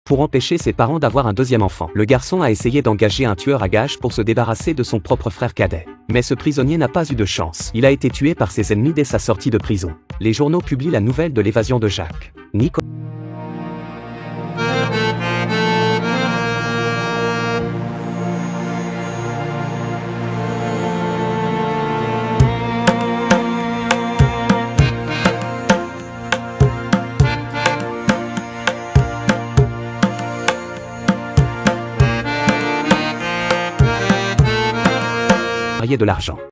pour empêcher ses parents d'avoir un deuxième enfant. Le garçon a essayé d'engager un tueur à gages pour se débarrasser de son propre frère cadet. Mais ce prisonnier n'a pas eu de chance. Il a été tué par ses ennemis dès sa sortie de prison. Les journaux publient la nouvelle de l'évasion de Jacques. De l'argent.